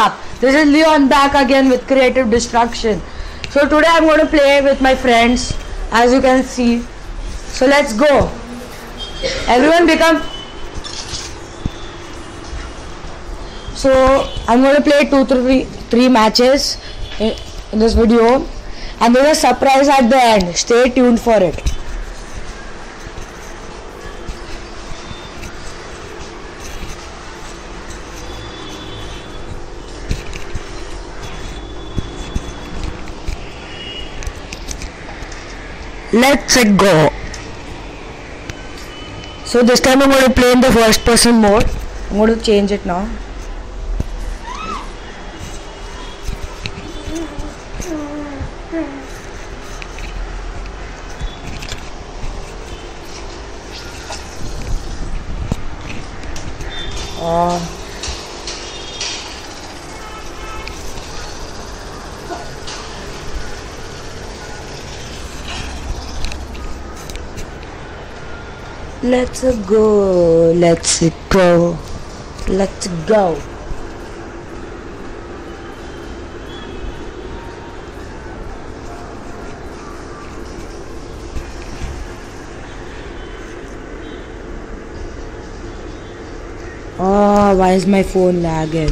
up? This is Leon back again with creative destruction. So today I'm going to play with my friends, as you can see. So let's go. Everyone become. So I'm going to play 2-3 matches in this video, and there's a surprise at the end. Stay tuned for it. Let's go. So this time I'm going to play in the first person mode. I'm going to change it now. Let's go, let's go, let's go. Oh, why is my phone lagging?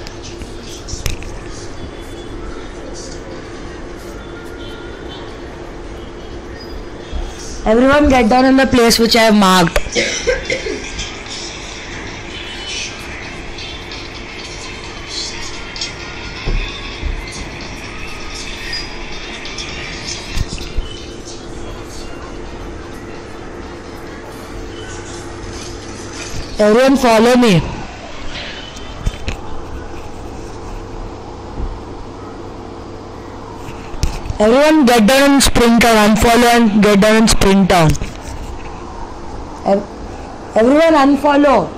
Everyone get down in the place which I have marked. Everyone follow me. Everyone get down and sprint down. Unfollow and get down and sprint down. Everyone unfollow.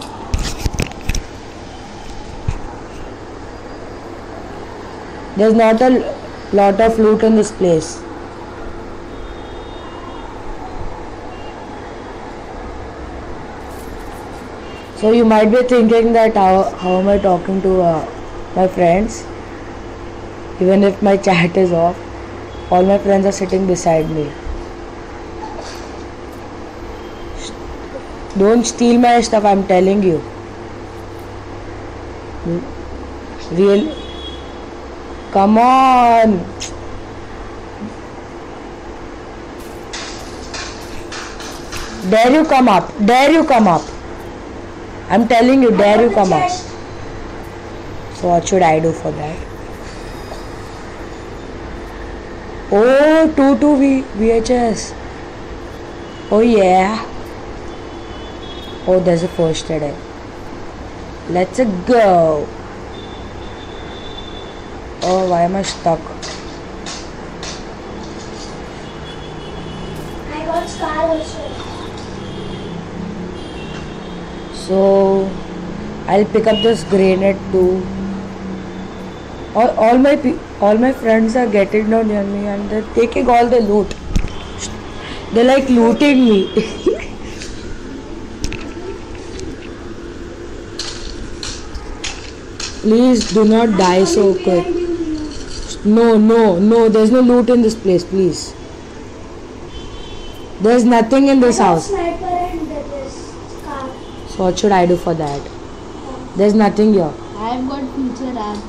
There's not a lot of loot in this place. So you might be thinking that how am I talking to my friends? Even if my chat is off, all my friends are sitting beside me. Don't steal my stuff, I'm telling you. Real. Come on. Dare you come up? Dare you come up? I'm telling you, dare you come up? So what should I do for that? Oh, 2 VHS. Oh yeah. Oh, there's a first aid. Let's go. Oh, why am I stuck? I got scar also. So I'll pick up this grenade too. All my friends are getting down near me and they're taking all the loot. They're like looting me. Please do not die so quick. No, there's no loot in this place, please. There's nothing in this house. Sniper and this scar. So what should I do for that? There's nothing here. I've got future app.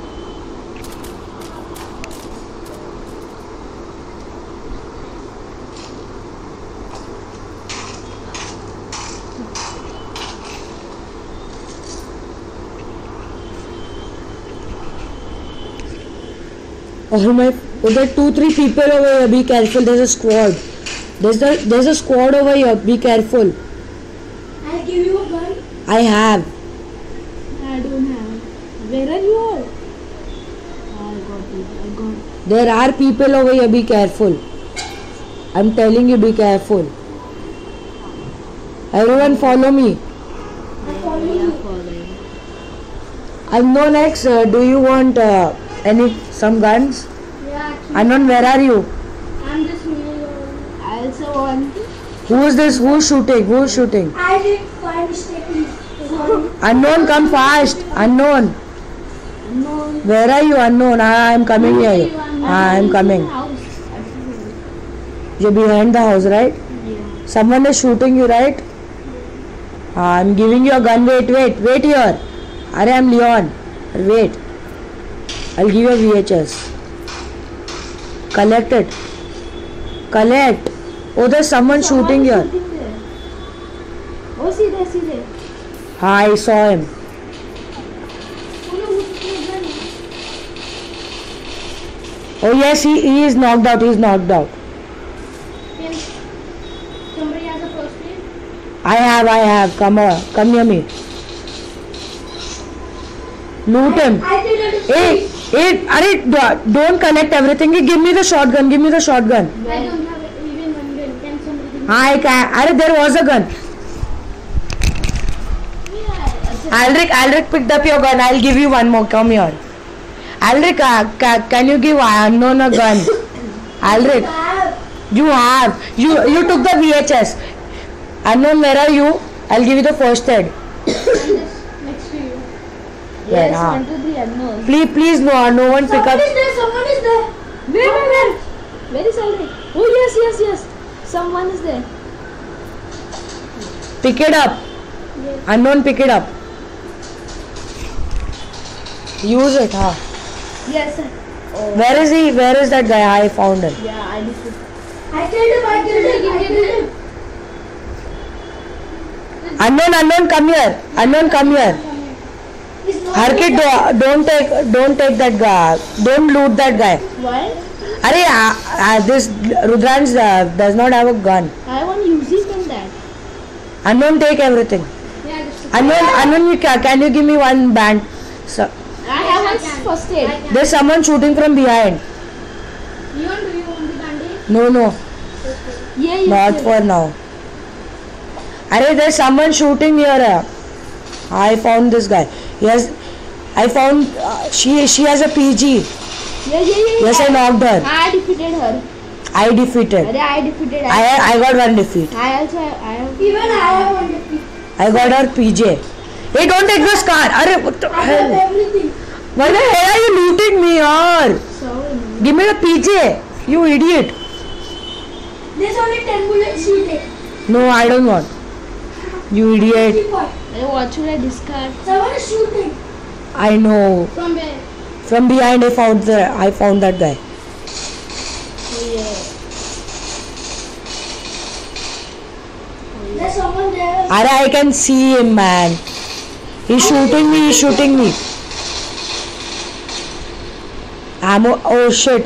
Oh my! There are 2-3 people over here. Be careful. There's a squad. There's a squad over here. Be careful. I'll give you a gun. I have. I don't have. Where are you all? I got it. There are people over here. Be careful. I'm telling you. Be careful. Everyone follow me. I follow you. I'm no next. Do you want some guns? Yeah. Unknown, where are you? I'm just me. I also want. Who is this? Who's shooting? Who's shooting? I did by mistakenly. Unknown, come fast. Unknown. Unknown. Where are you, unknown? I am coming here. I am coming. You're behind the house, right? Yeah. Someone is shooting you, right? I'm giving you a gun. Wait here. Are I'm Leon. Wait. I'll give you a VHS. Collect it. Collect. Oh, there's someone shooting here. Oh, see there. I saw him. Oh yes, he is knocked out. He's knocked out. Somebody has a first aid? I have. Come near me. Loot him. Hey, don't collect everything. Give me the shotgun. I don't have even one gun. Can somebody give me? I can. There was a gun. Yeah. Aldrich picked up your gun. I'll give you one more. Come here. Aldrich, can you give unknown a gun? Aldrich, you have. You took the VHS. Unknown, where are you? I'll give you the first aid. I'm just next to you. Where, Yes, 1, 2, 3, unknown. Please, no one pick up. Someone is there. Where? Where is Aldrich? Oh, yes. Someone is there. Pick it up. Yes. Unknown, pick it up. Use it, huh? Yes, sir. Oh. Where is he? Where is that guy? I found him. Yeah, I killed him. Unknown, come here. Harkit, don't take that guy. Don't loot that guy. Why? This Rudranj does not have a gun. I want to use this than that. Unknown, take everything. Yeah, just Unknown, can you give me one band? So, I have one first aid. there's someone shooting from behind. Leon, do you want the bandage? No, Yeah, not for now. There's someone shooting here. I found this guy. I found she has a PG. Yeah. Yes, I knocked her. I defeated her. I defeated. I defeated her. I got one defeat. I also have. Even I have one defeat. I got her PJ. Hey, don't take the scar. What the I have hell? everything. Why the hell are you looting me, yaar? Sorry. Give me the PJ. You idiot. There's only 10 bullets you take. No, I don't want. You idiot. What should I discard? Someone is shooting. I know. From where? From behind I found that guy. Oh, yeah. There's someone there. I can see him, man. He's shooting me. Ammo. Oh shit.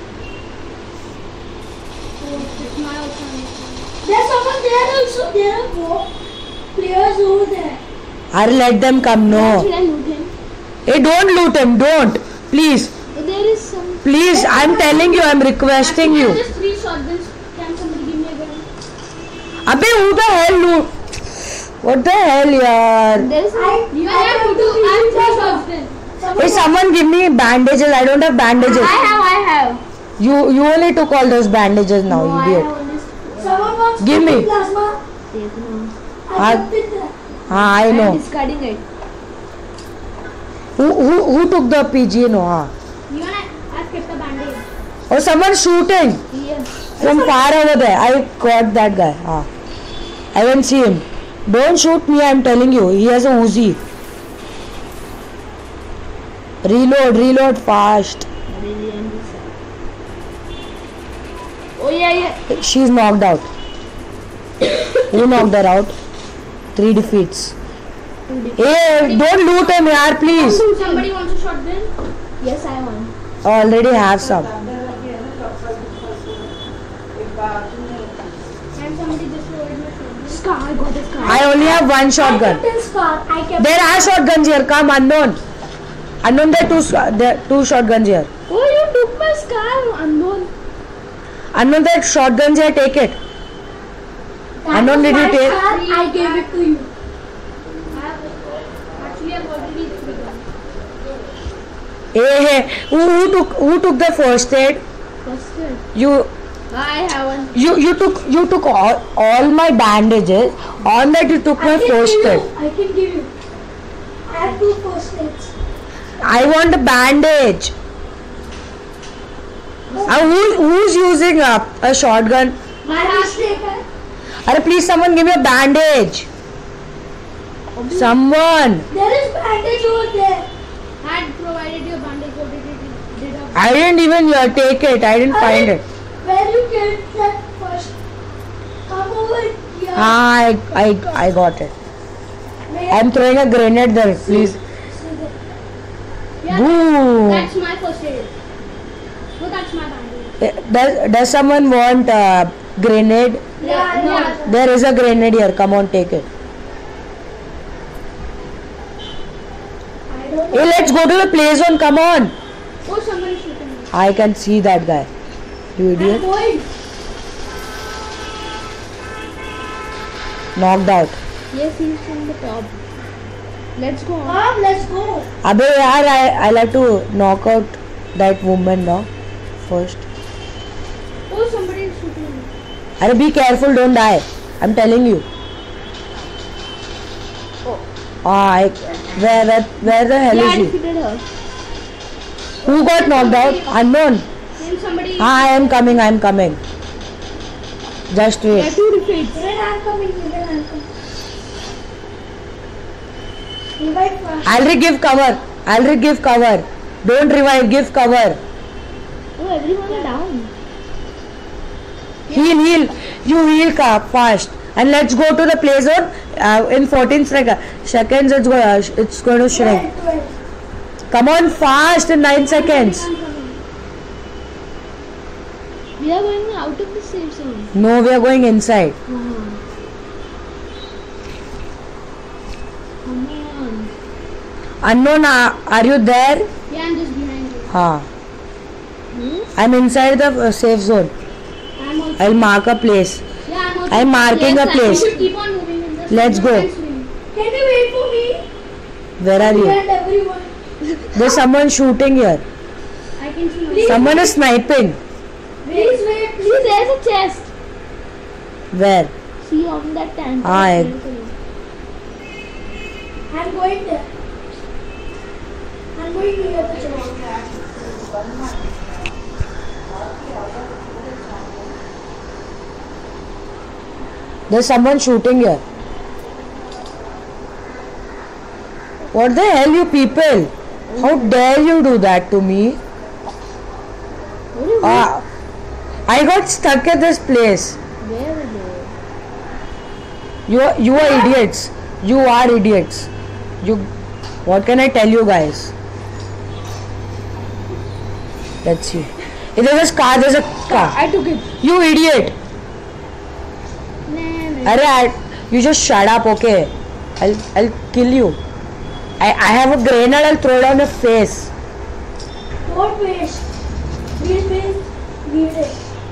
There's someone there also. There are 4 players over there. Let them come. Where No. should I loot him? Hey, don't loot him. Don't. Please. There is some. Please. I'm telling you. I'm requesting you. Just 3 shotguns. Can somebody give me a gun? Abbe, who the hell loot? What the hell, yaar? There is some. I have have 3 shotguns. Hey, someone give me bandages. I don't have bandages. I have. You only took all those bandages now, No, I idiot. have only. Someone wants Give me. plasma. Take no. I kept it there. I I'm know. discarding it. Who took the PG? No, I've kept the bandage. Oh, someone shooting Yes. from far over there. I got that guy. I can see him. Don't shoot me, I'm telling you. He has a Uzi. Reload fast. Really on this side. Oh yeah. She's knocked out. Who knocked her out? 3 defeats. Hey, don't loot him, yaar, please. Somebody wants a shotgun? Yes, I want. I already have some. And somebody just rolled my shotgun. Scar, I got a scar. I only have one shotgun. I kept in scar. I kept. There are shotguns here. Come, unknown. Unknown, there are 2 shotguns here. Oh, you took my scar, unknown. Unknown, there are shotguns here. Take it. That Unknown, was did you my take? scar. I gave it to you. Actually, I've already begun. Hey, who took the first aid? First aid. You I have one. you took all my bandages. On that you took my first aid. I can give you. I have 2 first aids. I want a bandage. Who's using a shotgun? My mistake. Arey, please someone give me a bandage. Someone. There is bandage over there. Had provided you a bandage. What did it? I didn't even take it. I didn't find it. Where you get that first? Come over here. I got it. Where? I'm throwing a grenade there, please. See there. Yeah, Boom. that's my first aid. No, that's my bandage. Does someone want a grenade? Yeah. There is a grenade here. Come on, take it. I don't Hey, know. let's go to the play zone. Come on. Oh, someone is shooting me. I can see that guy. You I'm idiot. going. Knocked out. Yes, he's in the top. Let's go. Come, let's go. Abey yaar, I like to knock out that woman now. First. Oh, somebody is shooting me. Arey, be careful, don't die. I'm telling you. Oh. Where the hell Yeah, I is he? defeated her. Who got knocked out? Unknown. Then somebody. I am coming. Just There are wait. two defeats. Even I'm coming. Revive first. Alric, give cover. Don't revive, give cover. Oh, everyone is down. Heal. You heal fast. And let's go to the play zone. In 14 seconds, it's going to shrink. Wait. Come on, fast in 9 seconds. I'm coming. We are going out of the safe zone. No, we are going inside. Come on. Unknown, are you there? Yeah, I'm just behind you. Ha. Hmm? I'm inside the safe zone. I'm also. I'll mark a place. Yeah, I'm also. I'm marking a place. We should keep on moving in this. Let's go. Can you wait for me? Where are you? And everyone. There's someone shooting here. I can see. Please. Someone is sniping. Please wait. See, there's a chest. Where? See on that tank. I- I'm going there. I'm going near the chest. There's someone shooting here. What the hell, you people? How dare you do that to me? I got stuck at this place. Where is it? You are idiots. You are idiots. What can I tell you guys? Let's see. There's a car. I took it. You idiot. Arey, you just shut up, okay? I'll kill you. I have a grenade. I'll throw it on your face. Don't waste. Please wait.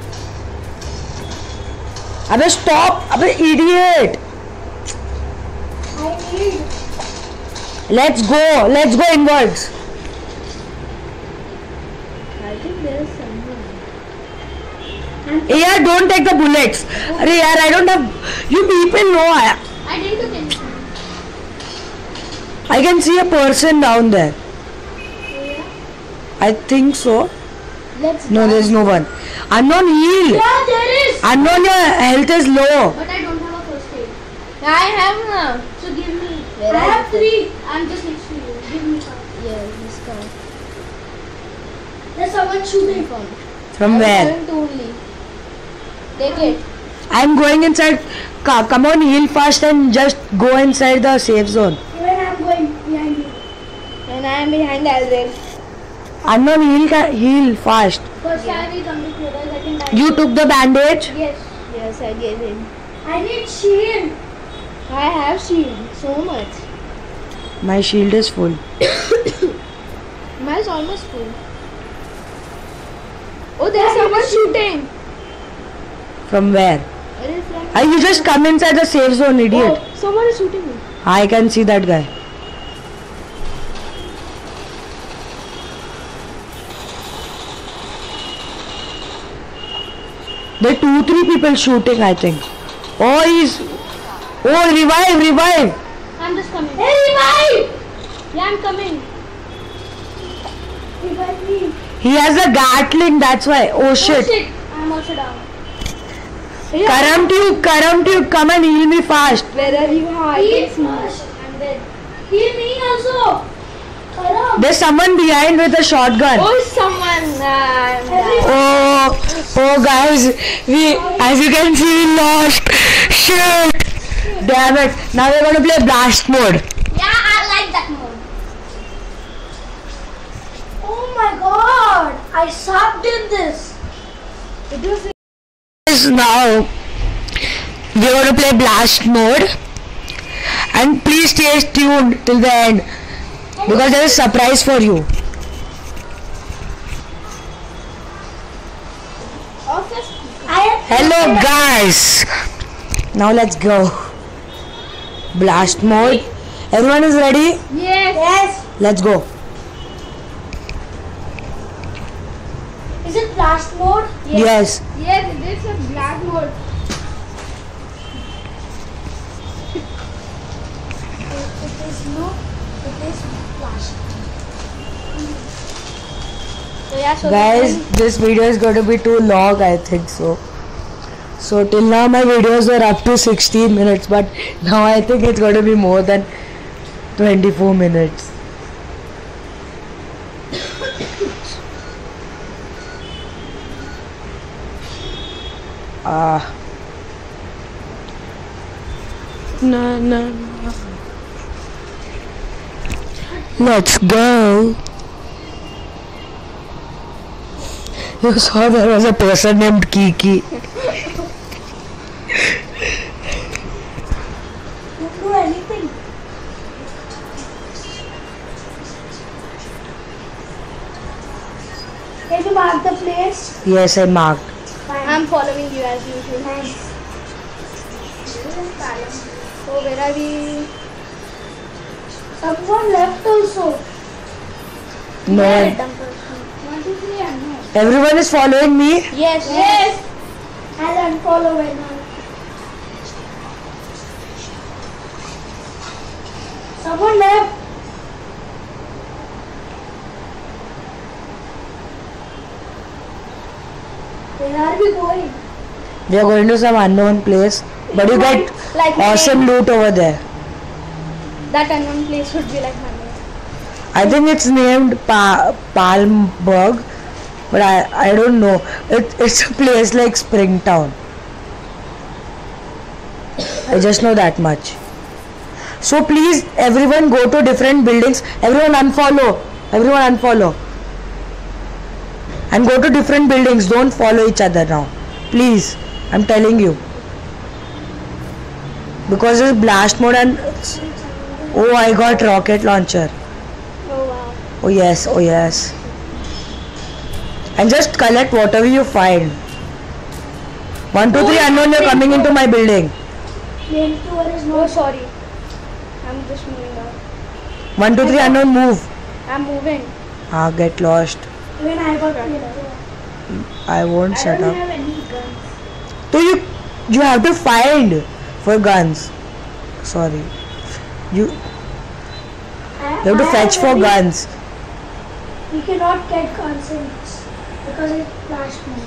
Abey, stop. Abey, idiot. I need. Let's go inwards. I think there's someone. Yeah, don't take the bullets. Arey, yaar, I don't have. You people know. I didn't took anything. I can see a person down there. I think so. Let's. No, there's no one. Unknown, heal. Yeah, there is. Unknown, your health is low. But I don't have a first aid. I have now. So give me. I have 3. I'm just next to you. Give me some. Yeah, this car. There's someone shooting. From where? Having two only. Take it. I'm going inside. Come on, heal fast and just go inside the safe zone. Even I'm going behind you. And I am behind Alvin. Unknown, heal fast. First I will come with you. Second time. You took the bandage? Yes. Yes, I gave him. I need shield. I have shield. So much. My shield is full. Mine's almost full. Oh, there's someone shooting. From where? It is from. You just come inside the safe zone, idiot. Oh, someone is shooting me. I can see that guy. There are 2-3 people shooting, I think. Oh, revive. I'm just coming. Hey, revive! Yeah, I'm coming. Revive me. He has a Gatling, that's why. Oh shit. I'm also down. Karam tube, come and heal me fast. Where are you? Heal first. I'm dead. Heal me also. Karam. There's someone behind with a shotgun. Oh, someone. I'm dead. Oh guys, as you can see, we lost. Shit. Damn it. Now we're going to play blast mode. Yeah, I like that mode. Oh my god. I sucked in this. Now we're going to play blast mode. And please stay tuned till the end. Because there is a surprise for you. Hello guys. Now let's go. Blast mode. Everyone is ready? Yes. Let's go. Is it blast mode? Yes. Yes, this is black mode. It is blast. So yeah, so Guys, this video is going to be too long, I think so. So till now my videos are up to 16 minutes, but now I think it's going to be more than 24 minutes. No. Let's go. You saw there was a person named Kiki. Don't do anything. Can you mark the place? Yes, I marked. Fine. I'm following you as usual. Nice. So where are we? Someone left also. No. 1, 2, 3, and no. Everyone is following me. Yes. I'll unfollow right now. Someone left. Where are we going? We are going to some unknown place, but you get Like awesome loot over there. That unknown place would be like my name. I think it's named Palmberg, but I don't know. It's a place like Springtown. I just know that much. So please, everyone go to different buildings. Everyone unfollow. And go to different buildings. Don't follow each other now. Please, I'm telling you. Because it's blast mode and... Oh, I got rocket launcher. Oh wow. Oh yes. And just collect whatever you find. 1, 2, 3 unknown, you're coming into my building. Flamethrower is Oh not. sorry. I'm just moving out. 1, 2, 3 unknown, move. I'm moving. Get lost. Even I got flamethrower. I won't shut up. have any guns. So you have to find for guns. Sorry. You have to fetch for guns. We cannot get guns in this because it's blast mode.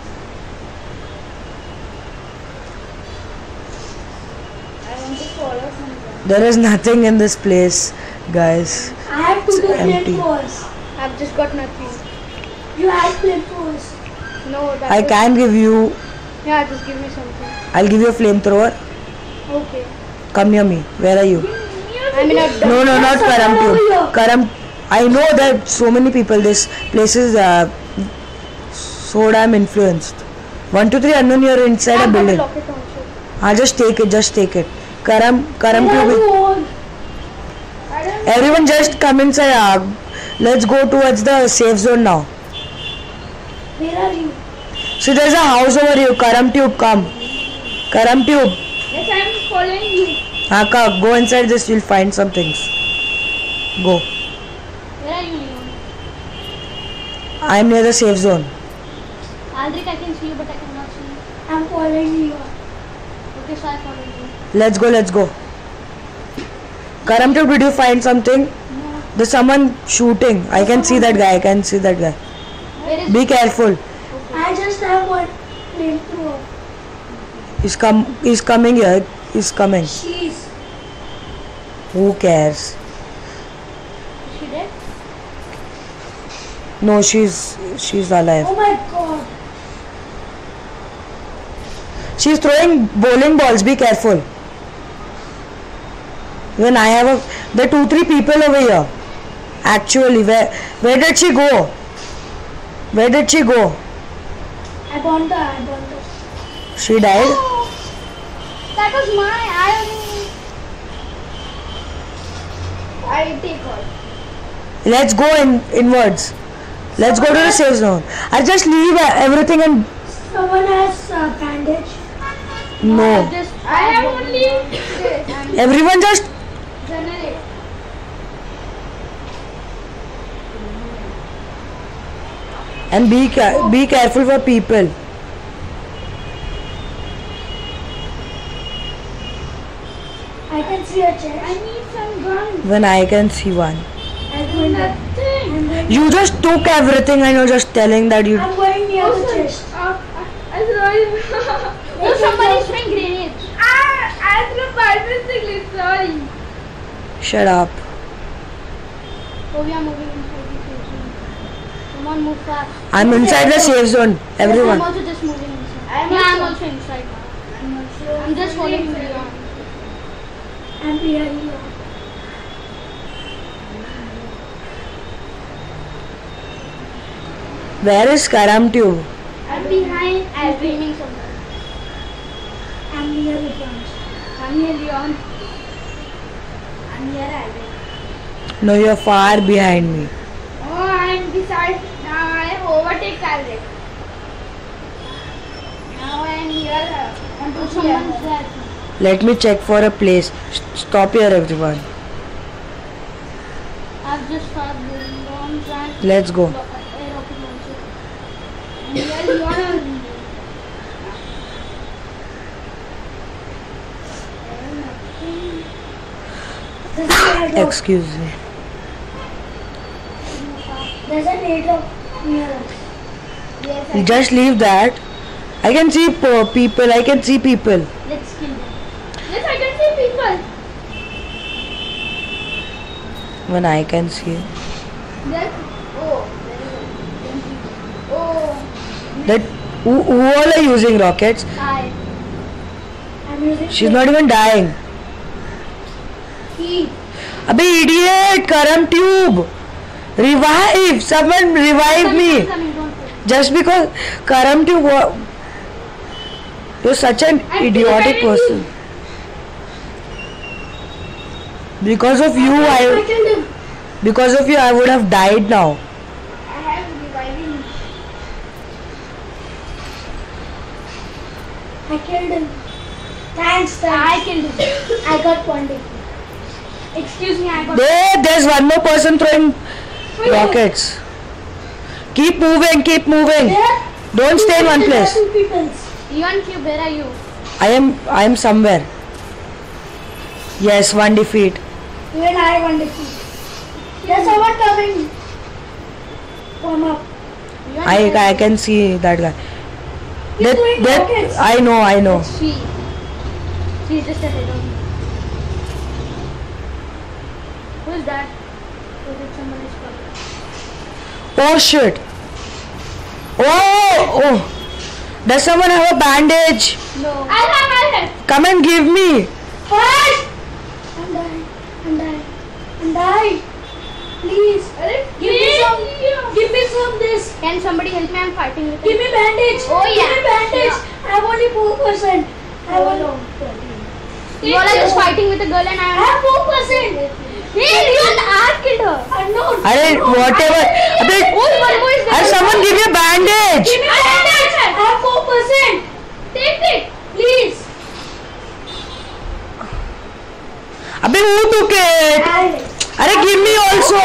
I want to follow some guns. There is nothing in this place, guys. I have to It's do empty. flamethrowers. I've just got nothing. You have flamethrowers. No, that I is- can give you. Yeah, just give me something. I'll give you a flamethrower. Okay. Come near me. Where are you? I'm in a No, not someone Karam over tube. here. Karam. I know that so many people. This place is so damn influenced. 1, 2, 3 unknown. You're inside a I've got a building. rocket launcher. Just take it. Karam Where are tube. you all? I don't Everyone just come inside. Let's go towards the safe zone now. Where are you? So there's a house over here. Karam tube, come. Karam tube. Yes, I'm following you. Go inside this. You'll find some things. Go. Where are you, Leon? I'm near the safe zone. Aldrich, I can see you, but I cannot see you. I'm following you. Okay, so I follow you. Let's go. Karam tube, did you find something? No. There's someone shooting. I can see that guy. I can see that guy. Where is Be careful. I just have one flamethrower. He's coming here. He's coming. She's. Who cares? she dead? No, she's alive. Oh my god. She's throwing bowling balls. Be careful. When I have there are 2-3 people over here. Actually, where did she go? Where did she go? I burned her. She died. Oh, that was mine. I take her. Let's go inwards. Let's go to the safe zone. I'll just leave everything and Someone has a bandage. no. I have only this. Everyone just Generate. and be careful for people. I can see a chest. I need some guns. When I can see one. I'm going there. Nothing. You just took everything and you're just telling that you. I'm going near the sorry. chest. I threw it. Somebody's throwing grenades. I threw purposely. Sorry. Shut up. Oh, we are moving inside the safe zone. Come on, move fast. I'm inside the safe zone. Everyone. I'm also just moving inside. I'm also inside now. I'm just following Leon. I'm behind you. Where is LeonTube? I'm behind. I'm dreaming somewhere. I'm near the branch. I'm here, Leon. I'm here, Alvin. No, you're far behind me. Oh, I'm beside. Now I have overtake Alvin. Now I am here. And someone's there. Let me check for a place. Stop here, everyone. I've just started building bombs and Let's go. air rocket launcher. And here Leon. There's an airdrop. Excuse me. There's an airdrop near us. Yes, You just leave that. I can see people. I can see people. let's kill them. Yes, I can see people. When I can see. There. Oh, there is a. Oh, That who all are using rockets? I'm using. She's not even dying. he. Abhi idiot! LeonTube! Revive! Someone revive me! Coming, don't worry. Just because LeonTube, you're such an idiotic person. Because of you, I killed him. I would have died now. I have reviving. I killed him. Thanks, I thanks. killed him. I got one day. Excuse me, I got. There's one more person throwing rockets. Keep moving, keep moving. There? Don't stay in one There are place. two people. LeonTube, where are you? I am somewhere. Yes, one defeat. Even I have one defeat. There's someone coming. Come up. I can see that guy. He's doing rockets. I know. She's just ahead of me. Who is that? Oh, that someone is coming. Oh shit. Oh. Does someone have a bandage? No. I have. Come and give me. What? I'm dying. Please. Give me some this. Can somebody help me? I'm fighting with Give him. me bandage. Oh, yeah. Give me bandage. Yeah. I have only 4%. I have only You all are just fighting with a girl and I I have 4%. Hey, Leon, I killed her. Unknown. Whatever. Who is Has someone give me a bandage? Give me bandage. I have 4%. Take it. Please. Who took it? Give me also.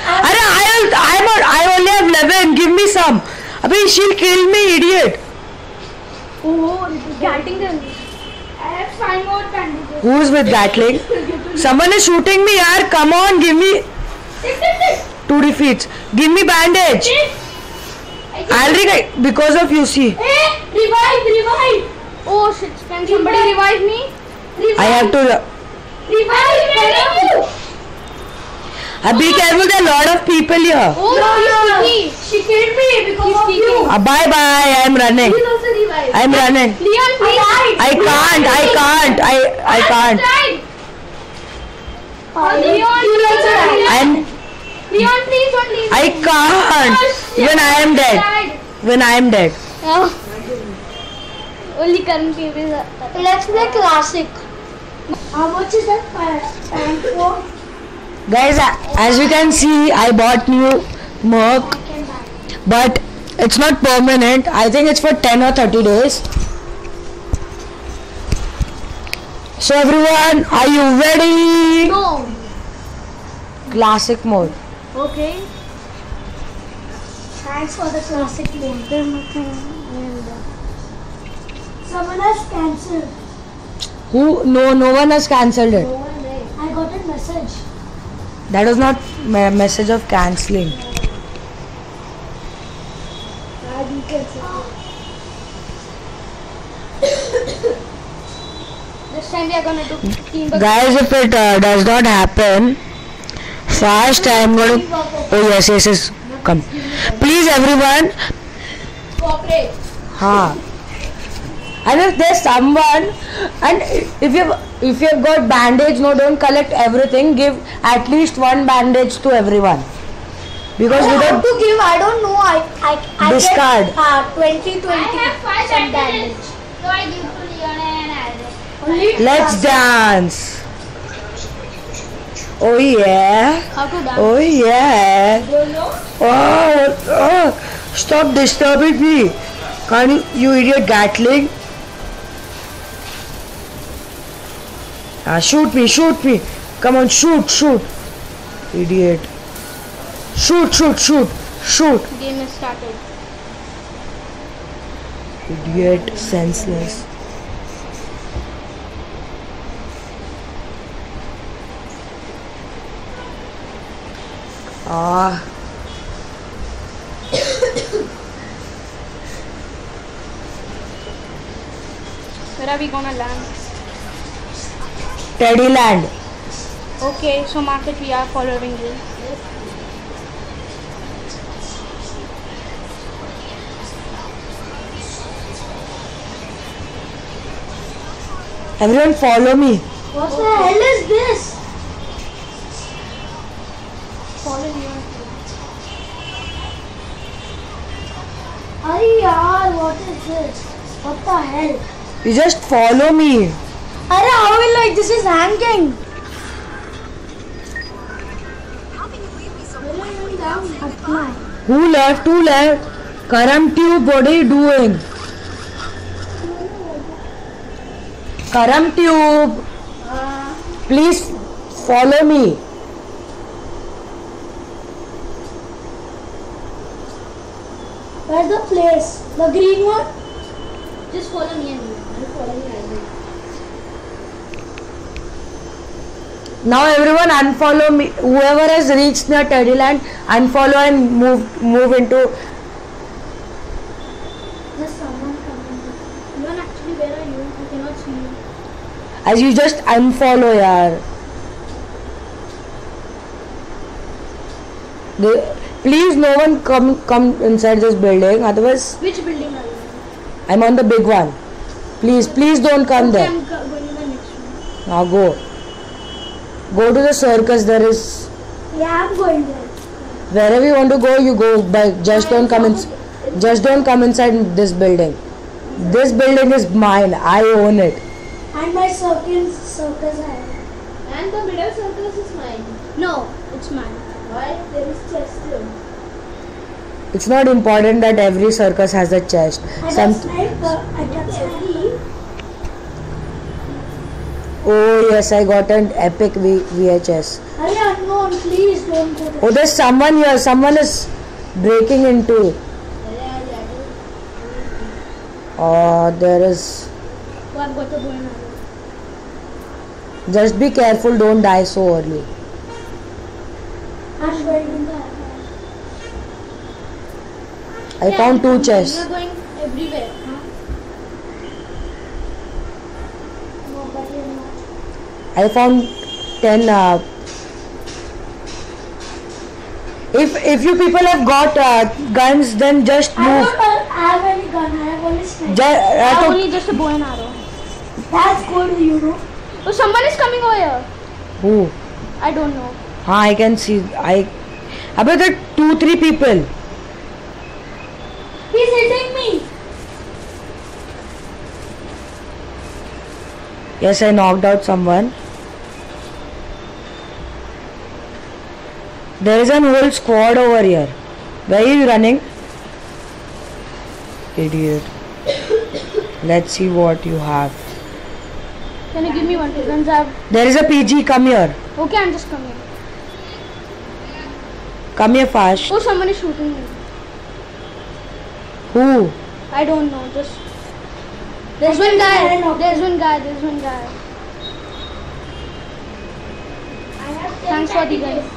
I only have 11. Give me some. She'll kill me, idiot. Oh, Gatling gun. I have 5 more bandages. Who's with Gatling? Someone is shooting me, yaar. Come on, give me. 2 defeats. Give me bandage. Alric, because of you, see. Hey, revive. Oh shit, can somebody revive me? I have to. Revive. Be careful, there are a lot of people here. Oh, No. She killed me because of you. Bye bye, I am running. Please also revive. I am running. Leon, please. I can't. Leon, you also died. Leon, please don't leave. I can't. When I am dead. Oh. Only Karan can be that. Let's play classic. How much is that tank for? Guys, as you can see, I bought new Merc, but it's not permanent. I think it's for 10 or 30 days. So everyone, are you ready? No. Classic mode. Okay. Thanks for the classic mode. Someone has cancelled. Who? No one has cancelled it. I got a message. That was not message of cancelling. This time we are gonna do team. Guys, if it does not happen, fast I'm going to. Oh yes, come. Please everyone. Cooperate. And if there's someone, and if you've got bandage, no, don't collect everything. Give at least 1 bandage to everyone. Because we How don't to give? I don't know. I discard. Get 20. I have 5 some bandages. damage. So I give to Leon and Alric. Only Let's dance. Oh yeah. How to dance? Oh yeah. Don't know? Oh, stop disturbing me. Can't you idiot Gatling? Shoot me. Come on, shoot. Idiot. Shoot. Game is started. Idiot, senseless. Where are we gonna land? Teddy Land. Okay, so market we are following you. Everyone follow me. What the hell is this? Follow Leon. Arey yaar, what is this? What the hell? You just follow me. Arey, how will like this is hanging? Who left? Karam-tube, what are you doing? Karam-tube, please follow me. Where's the place? The green one? Just follow me and I'll follow you. Now everyone unfollow me. Whoever has reached near Teddy Land, unfollow and move into. There's someone coming. Leon, actually, where are you? I cannot see you. As you just unfollow, yaar. Please, no one come inside this building. Otherwise, Which building are you? I'm on the big one. Please don't come there. I'm going to the next one. Now go. Go to the circus. There is. Yeah, I'm going there. Wherever you want to go, you go. But just don't come in. Just don't come inside this building. This building is mine. I own it. And my circus I And the middle circus is mine. No, it's mine. Why? There is chest too. It's not important that every circus has a chest. got sniper. I got sniper. Oh yes, I got an epic VHS. Arey unknown, please don't go there. Oh, there's someone here. Someone is breaking into. Oh, there is. So I've got to go in. Just be careful. Don't die so early. I'm going. I found 2 chests. You're going everywhere. Huh? No, but you're not. I found 10. If you people have got guns, then just I move. don't have any gun. I have only sniper. I have only just a bow and arrow. That's good, you know. Oh, someone is coming over here. Who? I don't know. I can see. About the 2-3 people. He's hitting me. Yes, I knocked out someone. There is an whole squad over here. Where are you running? Idiot. Let's see what you have. Can you give me 1 guns? There is a PG. Come here. Okay, I'm just coming. Come here fast. Oh, someone is shooting me. Who? I don't know. Just there's one guy. There's one guy. There's one guy. I have 10 Thanks for the gun. bandages.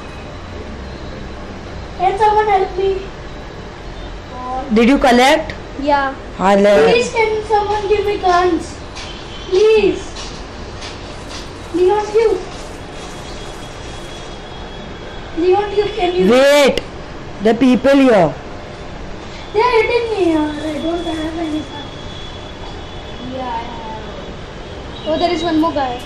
Can someone help me? Did you collect? Yeah. Please, can someone give me guns? Please. LeonTube. LeonTube, can you? Wait. The people here. They are hitting me. I don't have any gun. Yeah, I have. Oh, there is one more guy.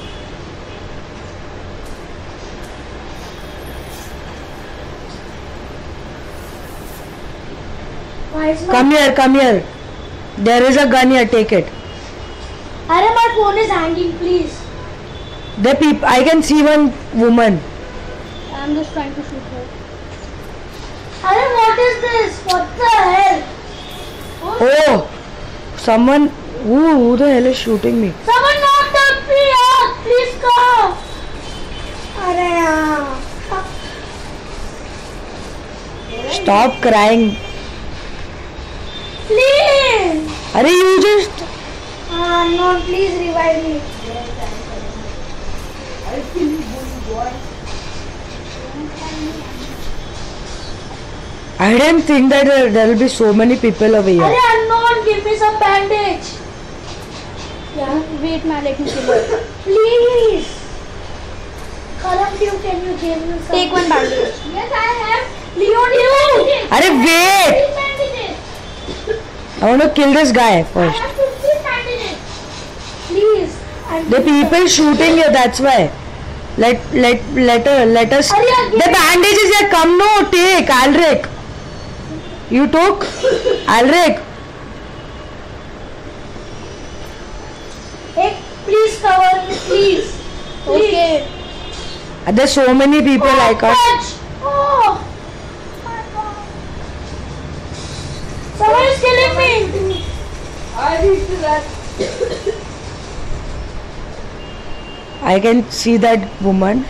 Why is my... Come here. Come here. There is a gun here. Take it. Arey, my phone is hanging, please. The people. I can see one woman. I'm just trying to shoot her. Arey, what is this? What the hell? Oh, someone. Who the hell is shooting me? Someone knocked up me up. Please come. Arey, Stop crying. please. Are you just? No, please revive me. I didn't think that there will be so many people over here. Arey, unknown, give me some bandage. Yeah. Wait, man, let me kill her. Please. LeonTube, can you give me some? Take one bandage. Yes, I have. LeonTube. Are wait! I want to kill this guy I first. have 15 bandages. Please. The people shooting here. That's why. Let us. Arey, I'll give The bandages here. Come no, take Alric. You took Alric. Hey, please cover me, please. Okay. There's so many people I can't. Touch. Oh. My God. Someone is killing me. I can see that woman.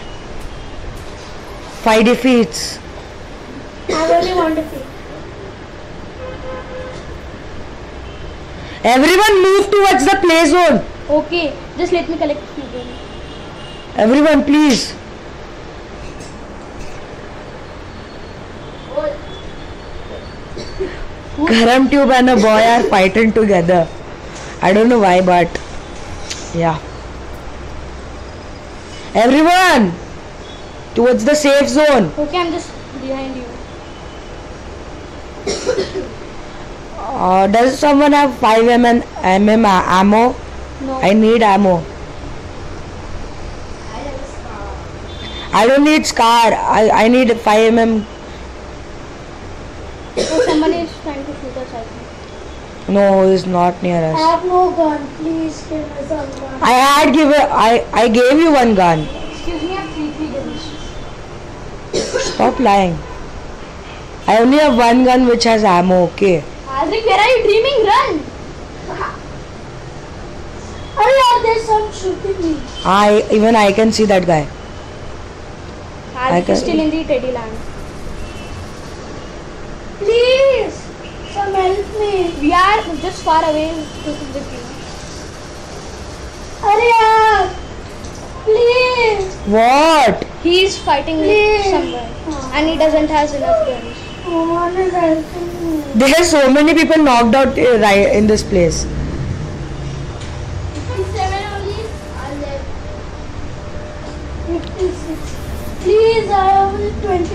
5 defeats. I only want to see. Everyone move towards the play zone. Okay. Just let me collect few guns. Everyone, please. LeonTube and a boy are fighting together. I don't know why, but yeah. Everyone towards the safe zone. Okay, I'm just behind you. Does someone have 5mm ammo? No. I need ammo. I don't need scar. I need 5mm. Oh, someone is trying to shoot us, I think. No, he's not near I us. have no gun. Please give me some gun. I gave you one gun. Excuse me, I have 3 guns. Stop lying. I only have one gun which has ammo, okay? Alric, where are you dreaming? Run! Arey, there's some shooting me. Even I can see that guy. Alric can- is still in the teddy land. Please. Some help me. We are just far away to the tree. Arey, please. What? He is fighting with someone and he doesn't have enough guns. Someone is helping me. There are so many people knocked out right in this place. 57 only are left. 56. Please, I have only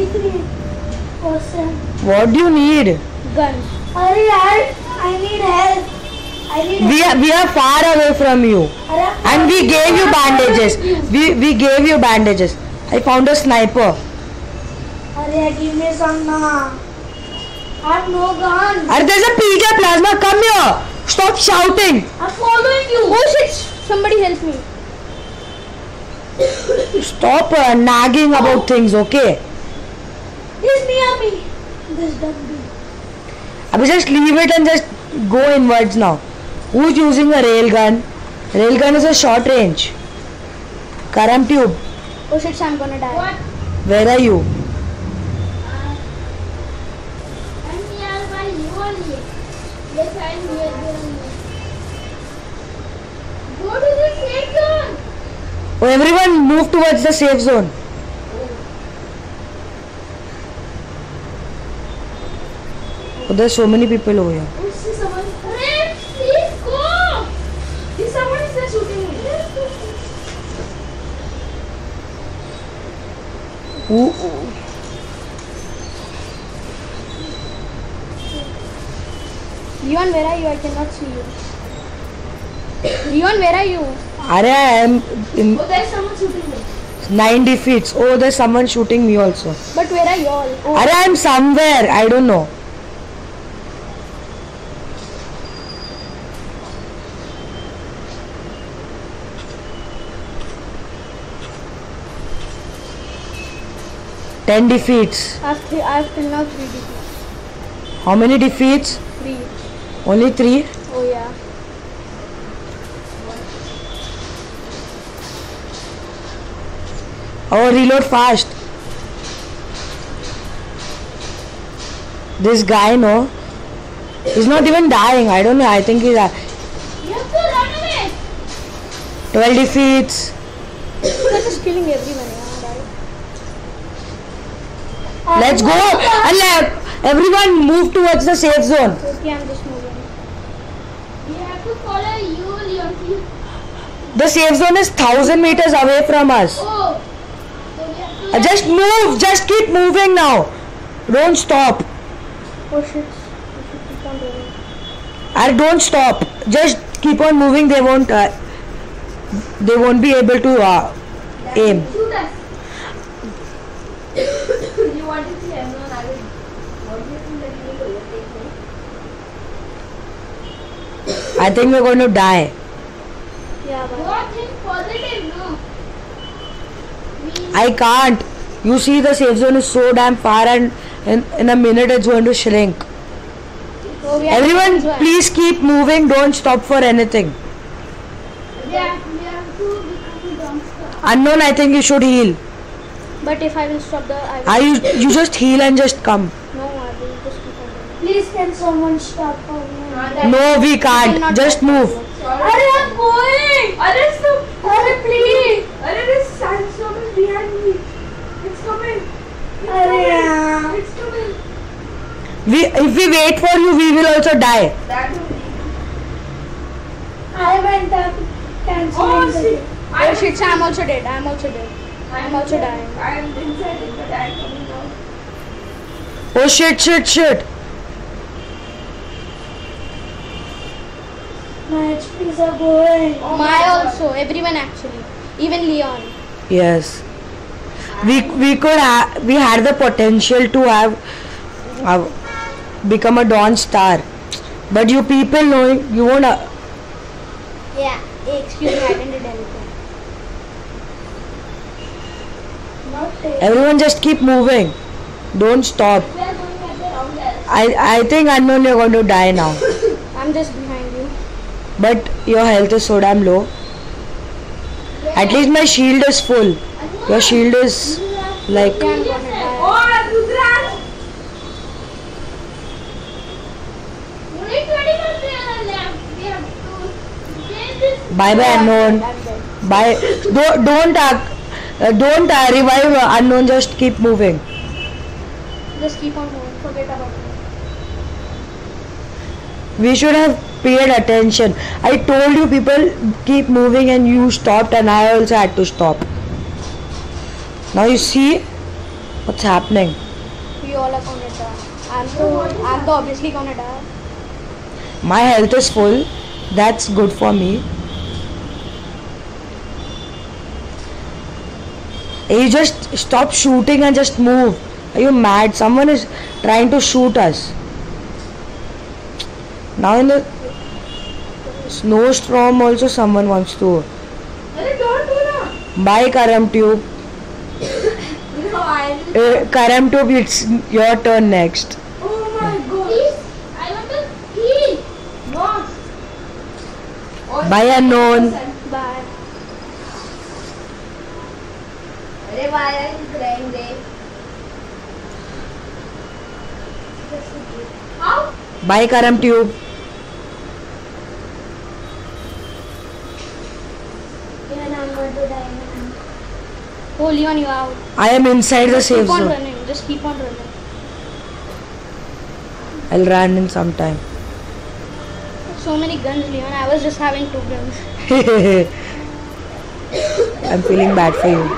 23%. What do you need? Guns. Hurry, I need help. I need We are far away from you. help. And we gave you bandages. We gave you bandages. I found a sniper. Hurry, give me some now. I have no gun. There's a PJ plasma. Come here. Stop shouting. I'm following you. Oh shit! Somebody help me. Stop nagging about things, okay? He's near me. This dumb. Abhi, just leave it and just go inwards now. Who's using a railgun? Railgun is a short range. Karam tube. Oh shit! I'm gonna die. What? Where are you? I'm near by you only. Yes, I'm near you only. Go to the safe zone. Oh, everyone move towards the safe zone. Oh, there's so many people over here. Oh, see someone. Hurry, please go. See someone is there shooting me. Ooh. Leon, where are you? I cannot see you. Leon, where are you? I am in Oh, there's someone shooting me. 9 defeats. Oh, there's someone shooting me also. But where are you all? Oh, I am somewhere. I don't know. Ten defeats. I have till now 3 defeats. How many defeats? 3. Only 3? Oh yeah. Oh, reload fast. This guy, no? He's not even dying. I don't know. I think he's You have to run away. 12 defeats. You're just killing everyone, yeah, right? Let's go. And everyone move towards the safe zone. Okay, I'm just moving. We have to follow you, LeonTube. The safe zone is 1,000 meters away from us. Oh. So we have to. Just move. Just keep moving now. Don't stop. Oh shit. I should keep on doing it. And don't stop. Just keep on moving. They won't be able to aim. Shoot us. You want to see everyone? I will. What do you think that you will overtake me? I think we're going to die. Yeah, but What think positive, no? I can't. You see, the safe zone is so damn far, and in a minute it's going to shrink. oh, we have Everyone, to please keep moving. Don't stop for anything. We have to become a dumpster. Unknown, I think you should heal. But if I will stop the, I will. You just heal and just come. No, I will just keep on doing Please, can someone stop for me? No, we it. can't. Just move. Hurry, I'm going. Hurry, please. This sandstorm is behind me. It's coming. It's coming. If we wait for you, we will also die. I went up canceling Oh shit, I'm also dead. I'm also dead. I'm also dying. I'm inside it, but I'm coming out. Oh shit. My HPs are going. My also. Everyone actually. Even Leon. Yes. We had the potential to have become a Dawn Star. But you people know you won't. Yeah. Excuse me, I didn't do anything. Not it. Everyone just keep moving. Don't stop. We are going at the wrong direction. I think Unknown, you're going to die now. I'm just behind you. But your health is so damn low. At least my shield is full. Your shield is like. Yeah, I'm gonna die. Only 21 players are left. We have to change this. Bye bye Unknown. I'm dead. Bye. Don't Don't revive unknown. Just keep moving. Just keep on moving. Forget about it. We should have paid attention. I told you people keep moving and you stopped and I also had to stop. Now you see what's happening. We all are gonna die. I'm obviously gonna die. My health is full. That's good for me. You just stop shooting and just move. Are you mad? Someone is trying to shoot us. Now in the snowstorm also someone wants to. Bye LeonTube. LeonTube, it's your turn next. Oh my god. Please, I want to heal. No. Bye unknown. Bye. Why are you crying there? How? Bye LeonTube. Even I'm going to die now. Oh, Leon, you are out. I am inside the safe Keep on zone. running. Just keep on running. I'll run in some time. So many guns, Leon. I was just having 2 guns. I'm feeling bad for you.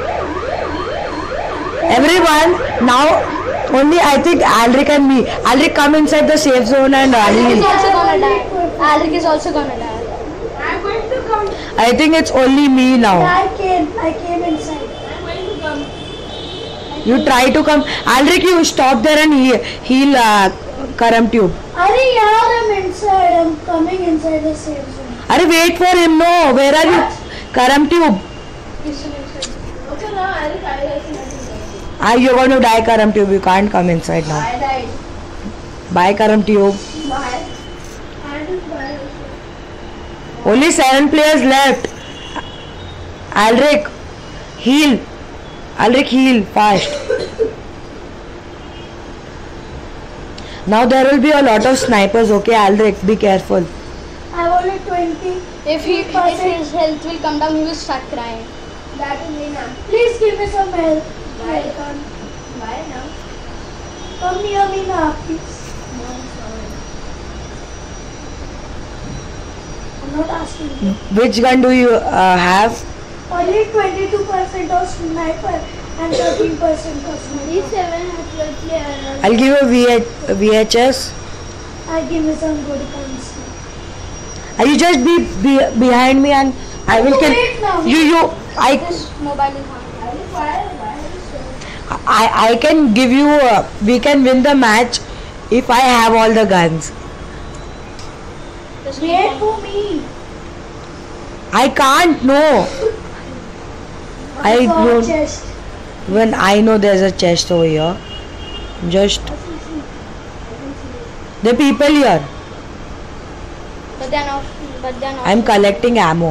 Everyone, now only I think Alric and me. Alric, come inside the safe zone and Alric is heal. also gonna die. Alric is also gonna die. I'm going to come. I think it's only me now. I came inside. I'm going to come. You try to come. Alric, you stop there and heal LeonTube. Arey, yaar, I'm inside. I'm coming inside the safe zone. Arey, wait for him. No, where are you? LeonTube. He's still inside. Okay, now Arey, You're going to die, LeonTube. You can't come inside now. I died. Bye, LeonTube. Bye. I didn't die. Only 7 players left. Alric, heal. Alric, heal fast. Now there will be a lot of snipers. Okay, Alric, be careful. I have only 20. If his health will come down, he will start crying. That is me now. Please give me some help. Bye. Bye now. Come near me now, please. No, I'm sorry. I'm not asking you. Which gun do you have? Only 22% of sniper and 13% of sniper. 7 players. I'll give you a VHS. I'll give me some good guns. You just be behind me and I will kill Wait now. This mobile is hungry. I can give you. We can win the match if I have all the guns. Just keep Wait on. for me. I can't. No. I saw a don't. chest. When I know there's a chest over here. Just the people here. But they're not. I'm collecting ammo.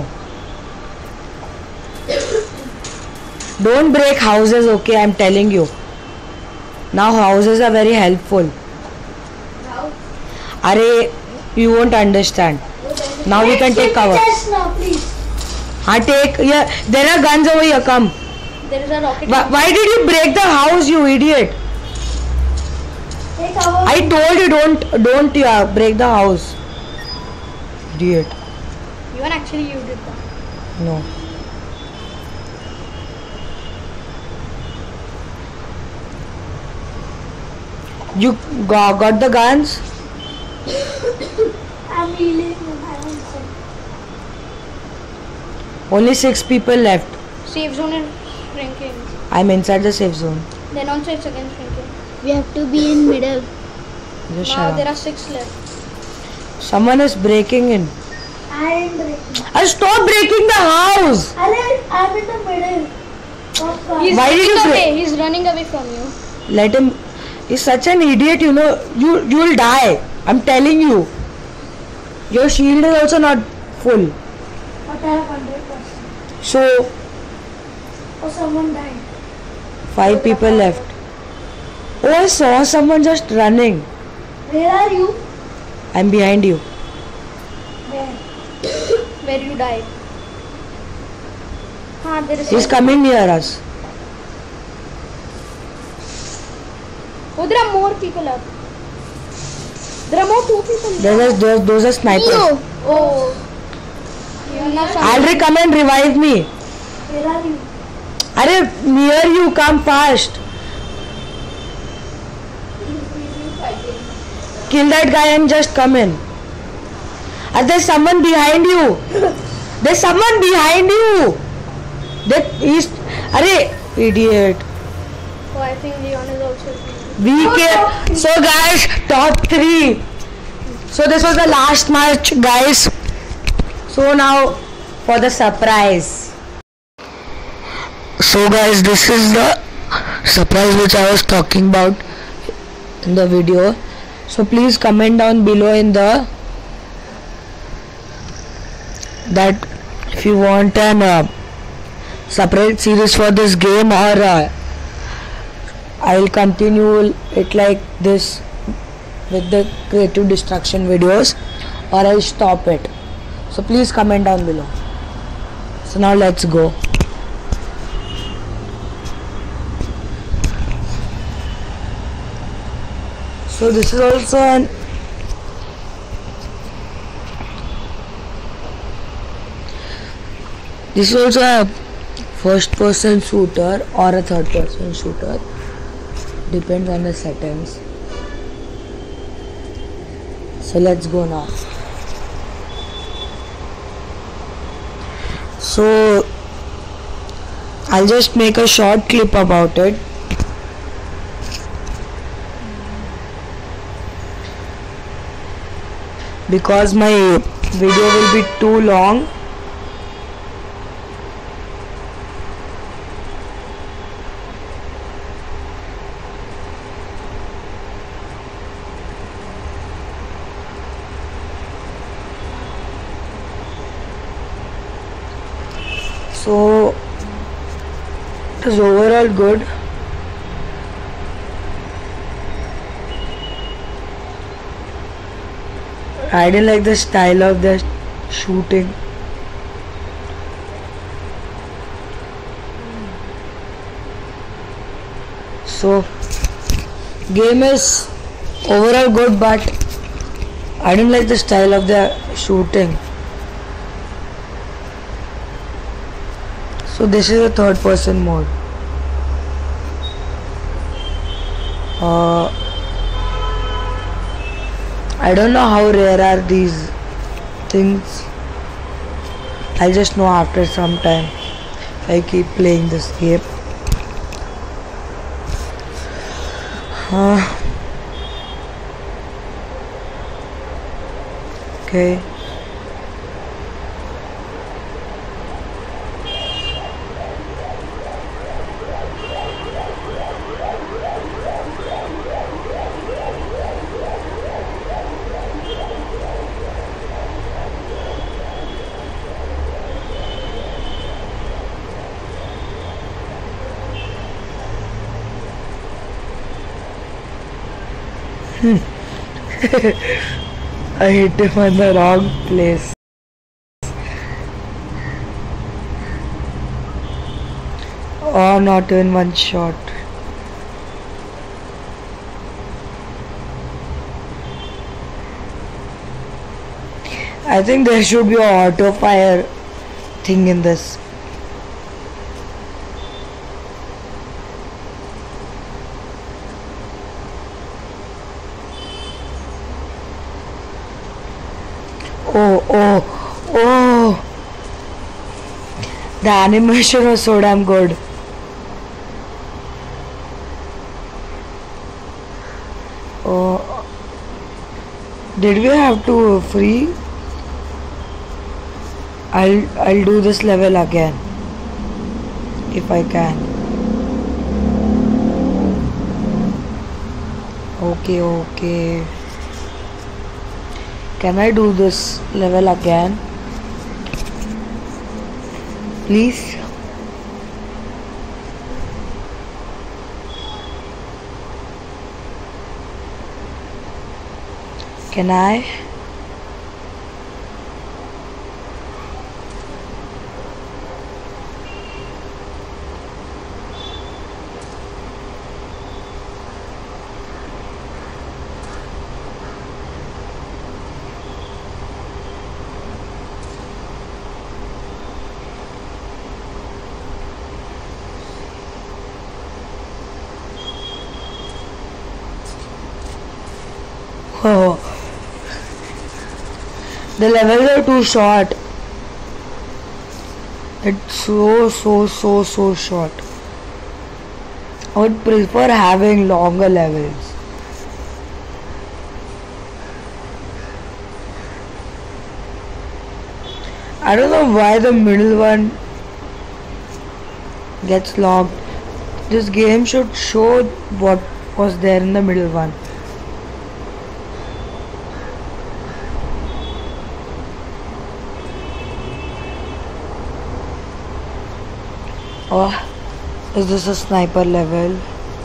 Don't break houses, okay? I'm telling you. Now houses are very helpful. Arey, you won't understand. Now we can take cover. Chest now, please. Take. Yeah, there are guns over here. Come. There is a rocket. Why did you break the house, you idiot? Take cover. I told you don't break the house. Idiot. Even actually you did that. No. You got the guns? I'm healing. Only 6 people left. Safe zone is shrinking. I'm inside the safe zone. Then also it's again shrinking. We have to be in middle. Just Now shut there up. are 6 left. Someone is breaking in. I'm breaking. Stop breaking the house! I'm in the middle. He's Why did running you away. He's running away from you. Let him. He's such an idiot, you know. You'll die. I'm telling you. Your shield is also not full. But I have 100%. So Oh, someone died. 5 people left. Oh, I saw someone just running. Where are you? I'm behind you. Where? Where you died. There is He's coming near us. Oh, there are more people up. There are more 2 people. Those are snipers. No. Oh. Yeah, now some- Aldrich, come and revive me. Where are you? Arey, near you, come fast. Kill that guy and just come in. There's someone behind you. There's someone behind you. That is, arey, idiot. Oh, I think Leon is also. So guys, top 3. So this was the last match, guys. So now for the surprise. So guys, this is the surprise which I was talking about in the video. So please comment down below in the that if you want an separate series for this game, or I'll continue it like this with the creative destruction videos, or I'll stop it. So please comment down below. So now let's go. So this is also an a first person shooter or a third person shooter, depends on the settings. So let's go now. So I'll just make a short clip about it. Because my video will be too long. So it is overall good. I didn't like the style of the shooting. So game is overall good, but I didn't like the style of the shooting. So this is a third person mode. I don't know how rare are these things. I'll just know after some time if I keep playing this game. Okay. I hit him on the wrong place. Oh, not in one shot. I think there should be an auto fire thing in this. Oh, the animation was so damn good. Oh, did we have to free? I'll do this level again if I can. Okay. Can I do this level again? Please? Can I? Oh, the levels are too short. It's so short. I would prefer having longer levels. I don't know why the middle one gets locked. This game should show what was there in the middle one. Oh, is this a sniper level?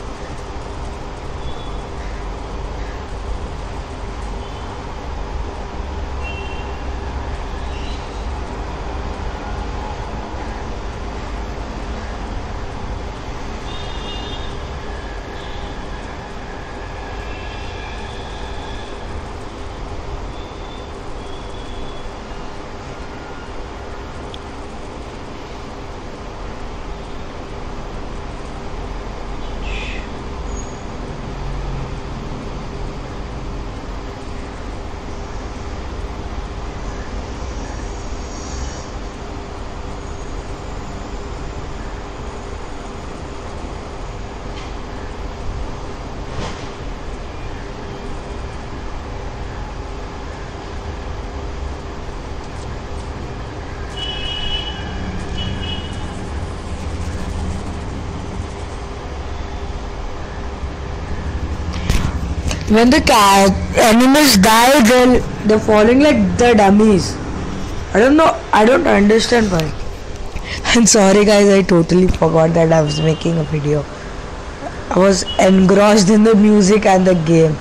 When the enemies die, they're falling like the dummies. I don't know. I don't understand why. I'm sorry, guys. I totally forgot that I was making a video. I was engrossed in the music and the game.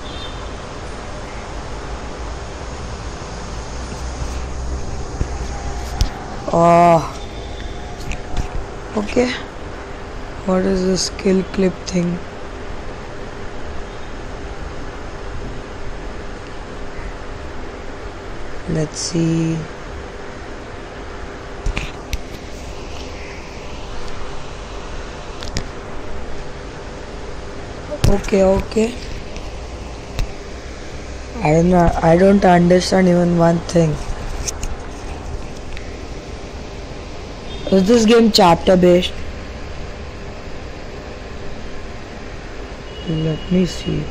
Oh. Okay. What is this skill clip thing? Let's see. Okay. I don't know. I don't understand even one thing. Is this game chapter based? Let me see.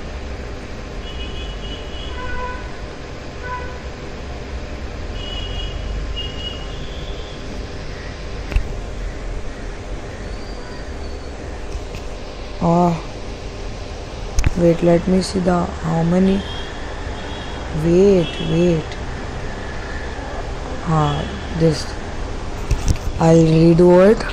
Oh, wait, let me see the how many. Wait. This. I'll redo it.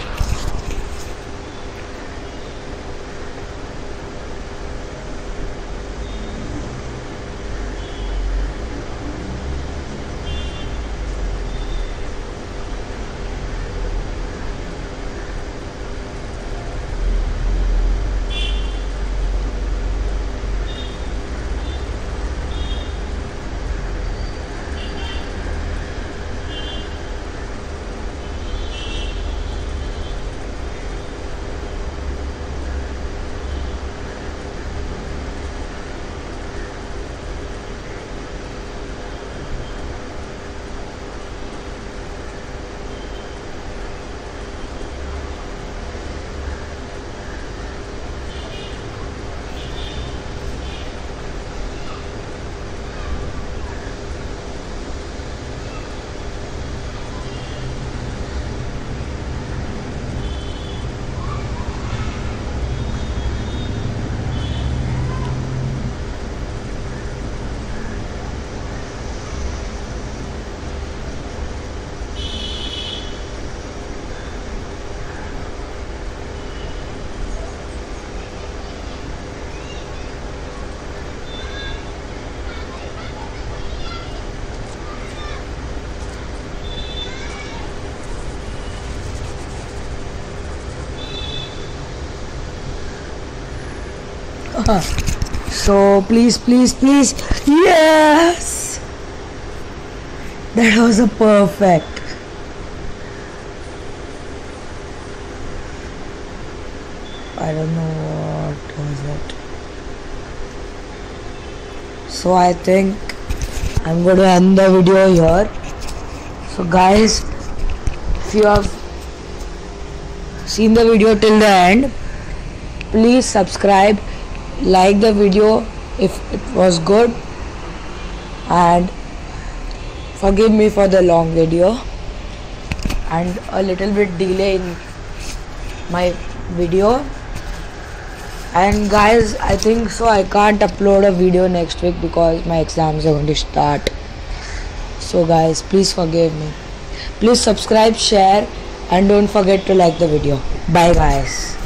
So please, yes, that was a perfect. I don't know what was it. So I think I'm going to end the video here. So guys, if you have seen the video till the end, please subscribe, like the video if it was good, and forgive me for the long video and a little bit delay in my video. And guys, I think so I can't upload a video next week because my exams are going to start. So guys, please forgive me. Please subscribe, share, and don't forget to like the video. Bye guys.